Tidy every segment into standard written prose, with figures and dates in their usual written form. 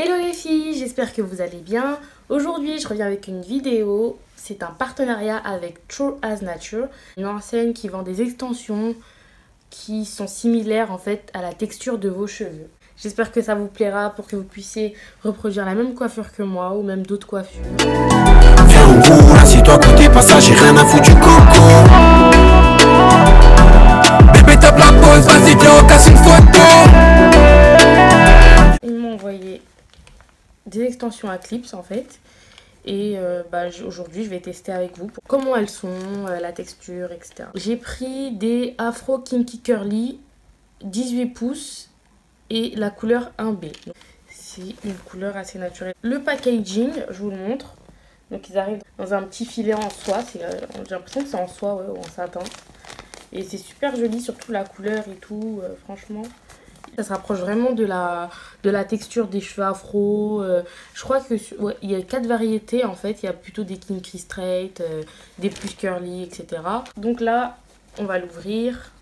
Hello les filles, j'espère que vous allez bien. Aujourd'hui je reviens avec une vidéo, c'est un partenariat avec True as Nature, une enseigne qui vend des extensions qui sont similaires en fait à la texture de vos cheveux. J'espère que ça vous plaira pour que vous puissiez reproduire la même coiffure que moi ou même d'autres coiffures. Viens au bout, assieds-toi côté passage, j'ai rien à foutre du coco. Bébé tape la pause, vas-y viens on casse une photo. Ils m'ont envoyé des extensions à clips en fait. Et aujourd'hui je vais tester avec vous pour comment elles sont, la texture, etc. J'ai pris des Afro Kinky Curly 18 pouces et la couleur 1B. C'est une couleur assez naturelle. Le packaging, je vous le montre. Donc ils arrivent dans un petit filet en soie. J'ai l'impression que c'est en soie ou en satin. Et c'est super joli, surtout la couleur et tout, franchement. Ça se rapproche vraiment de la texture des cheveux afro. Je crois que il y a 4 variétés en fait. Il y a plutôt des kinky straight, des plus curly, etc. Donc là, on va l'ouvrir.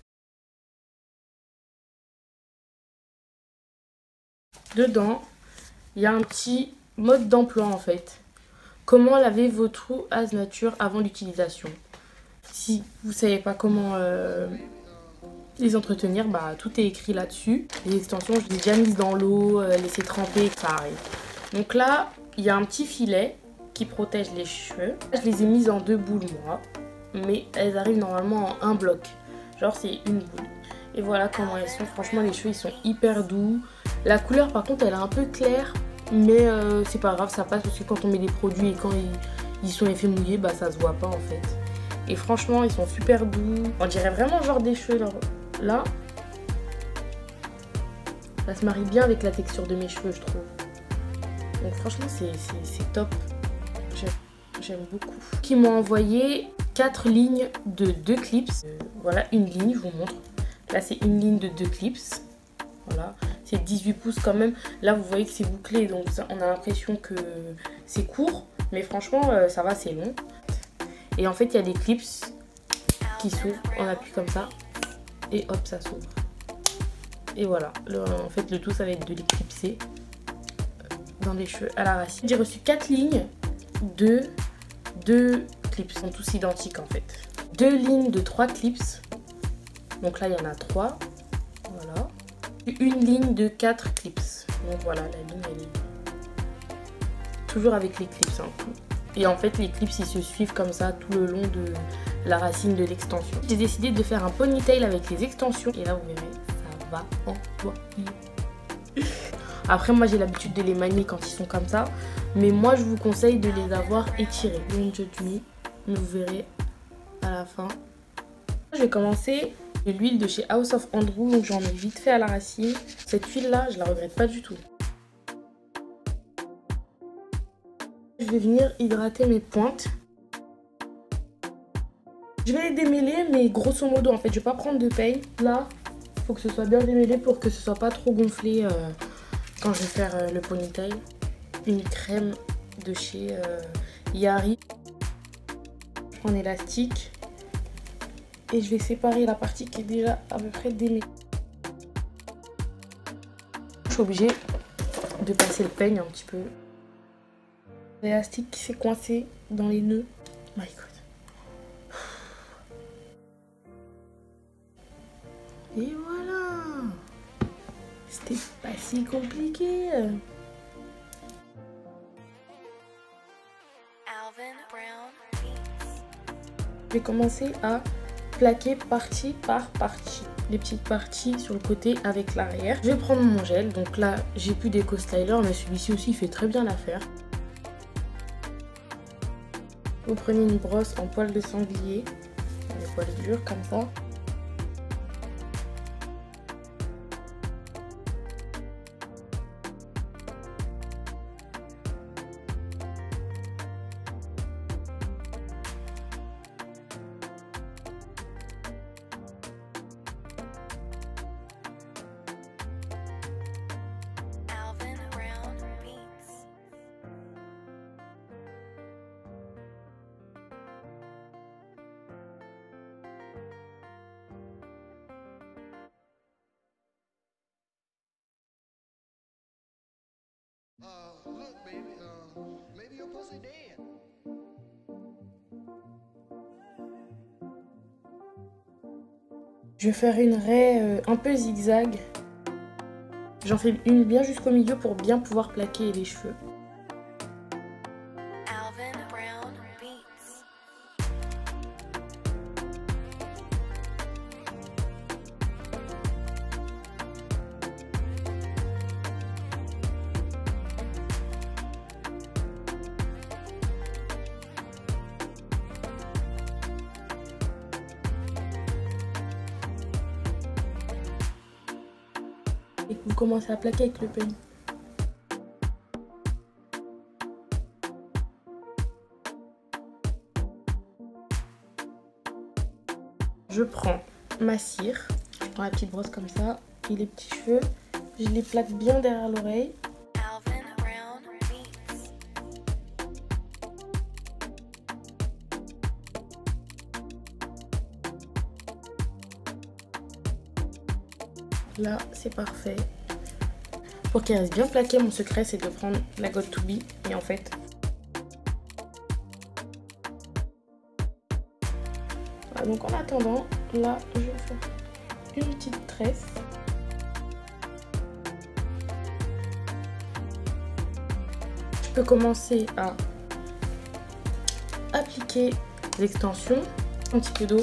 Dedans, il y a un petit mode d'emploi en fait. Comment laver vos True as Nature avant l'utilisation. Si vous ne savez pas comment les entretenir, tout est écrit là-dessus. Les extensions, je les ai déjà mises dans l'eau, laissées tremper, ça arrive. Donc là, il y a un petit filet qui protège les cheveux. Je les ai mises en 2 boules moi, mais elles arrivent normalement en un bloc. Genre c'est une boule. Et voilà comment elles sont. Franchement, les cheveux ils sont hyper doux. La couleur par contre, elle est un peu claire, mais c'est pas grave, ça passe parce que quand on met des produits et quand ils sont effets mouillés, ça se voit pas en fait. Et franchement, ils sont super doux. On dirait vraiment genre des cheveux là. Ça se marie bien avec la texture de mes cheveux, je trouve. Donc franchement, c'est top. J'aime beaucoup. Ils m'ont envoyé 4 lignes de 2 clips. Voilà, une ligne, je vous montre. Là, c'est une ligne de 2 clips. Voilà, c'est 18 pouces quand même. Là, vous voyez que c'est bouclé, donc on a l'impression que c'est court. Mais franchement, ça va, c'est long. Et en fait, il y a des clips qui s'ouvrent. On appuie comme ça. Et hop, ça s'ouvre. Et voilà. En fait, le tout, ça va être de les clipser dans les cheveux à la racine. J'ai reçu 4 lignes de 2 clips. Ils sont tous identiques en fait. 2 lignes de 3 clips. Donc là, il y en a 3. Voilà. Une ligne de 4 clips. Donc voilà, la ligne, elle est toujours avec les clips. Et en fait, les clips, ils se suivent comme ça tout le long de la racine de l'extension. J'ai décidé de faire un ponytail avec les extensions. Et là, vous verrez, ça va envoyer. Après, moi, j'ai l'habitude de les manier quand ils sont comme ça. Mais moi, je vous conseille de les avoir étirés. Don't judge me. Mais vous verrez à la fin. Je vais commencer de l'huile de chez House of Andrew. Donc, j'en ai vite fait à la racine. Cette huile-là, je la regrette pas du tout. Je vais venir hydrater mes pointes. Je vais les démêler, mais grosso modo, en fait, je vais pas prendre de paille. Là, il faut que ce soit bien démêlé pour que ce soit pas trop gonflé quand je vais faire le ponytail. Une crème de chez Yari. Je prends un élastique et je vais séparer la partie qui est déjà à peu près démêlée. Je suis obligée de passer le peigne un petit peu. L'élastique qui s'est coincé dans les nœuds. My God. Et voilà. C'était pas si compliqué. Je vais commencer à plaquer partie par partie. Les petites parties sur le côté avec l'arrière. Je vais prendre mon gel. Donc là, j'ai plus d'Eco Styler, mais celui-ci aussi, il fait très bien l'affaire. Vous prenez une brosse en poil de sanglier, des poils durs comme ça. Je vais faire une raie un peu zigzag. J'en fais une bien jusqu'au milieu pour bien pouvoir plaquer les cheveux. Et que vous commencez à plaquer avec le peigne. Je prends ma cire, je prends la petite brosse comme ça, et les petits cheveux, je les plaque bien derrière l'oreille. Là, c'est parfait. Pour qu'il reste bien plaqué, mon secret, c'est de prendre la Got2b. Et en fait, voilà, donc en attendant, là, je vais faire une petite tresse. Je peux commencer à appliquer l'extension, un petit peu d'eau.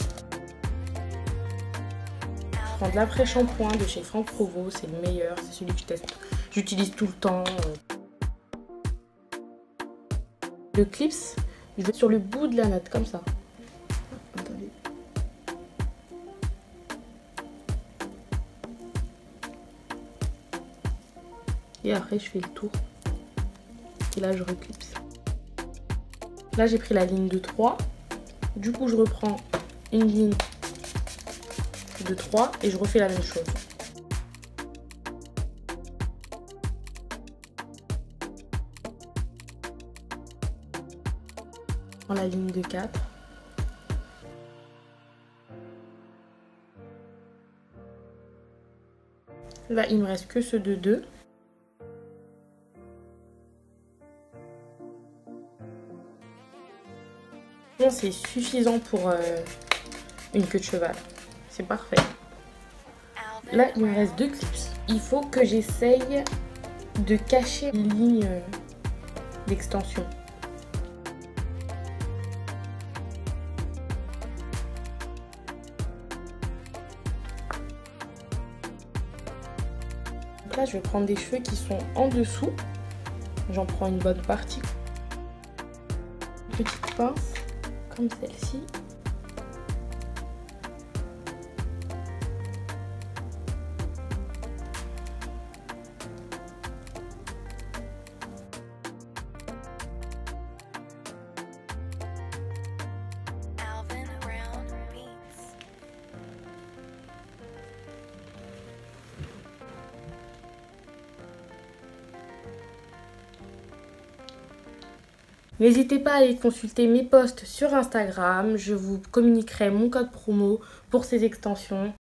Je prends de l'après-shampoing de chez Franck Provost, c'est le meilleur, c'est celui que je teste, j'utilise tout le temps. Le clips, je vais sur le bout de la natte, comme ça. Attendez. Et après, je fais le tour. Et là, je reclipse. Là, j'ai pris la ligne de 3. Du coup, je reprends une ligne de 3 et je refais la même chose. Dans la ligne de 4. Là, il me reste que ceux de 2. Bon, c'est suffisant pour une queue de cheval. C'est parfait. Là, il me reste 2 clips. Il faut que j'essaye de cacher les lignes d'extension. Donc là, je vais prendre des cheveux qui sont en dessous. J'en prends une bonne partie. Petite pince, comme celle-ci. N'hésitez pas à aller consulter mes posts sur Instagram, je vous communiquerai mon code promo pour ces extensions.